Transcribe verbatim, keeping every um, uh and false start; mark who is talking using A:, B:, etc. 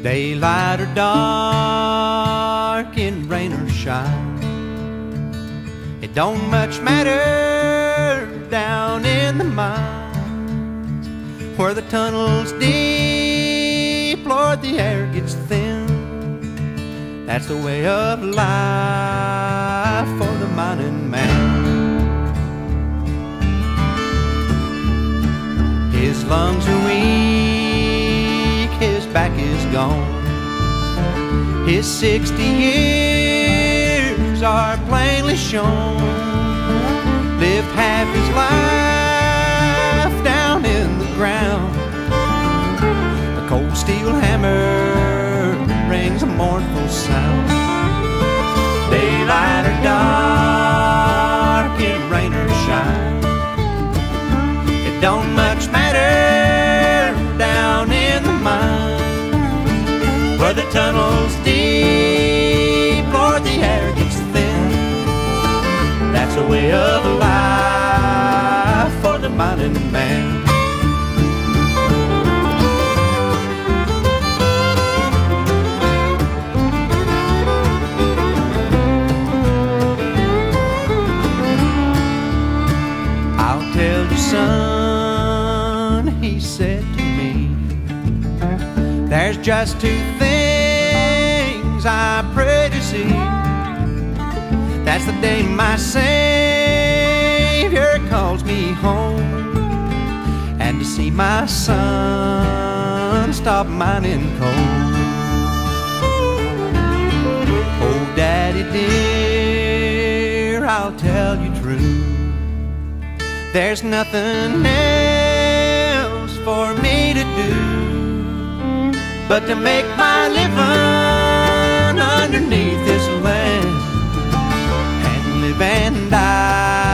A: Daylight or dark, in rain or shine, it don't much matter down in the mines. Where the tunnel's deep, Lord, the air gets thin. That's the way of life for the mining man. His lungs are weak, his back is gone. His sixty years are plainly shown. Lived half his life down in the ground. The cold steel hammer rings a mournful sound. Daylight or dark, in rain or shine, it don't much matter down in the mine. Where the tunnel's deep, Lord, the air gets thin. That's a way of life for the mining man. I'll tell you, son, he said to me, there's just two things I pray to see. That's the day my Savior calls me home, and to see my son stop mining coal. Oh, Daddy dear, I'll tell you true, there's nothing else for me to do but to make my living underneath this land and live and die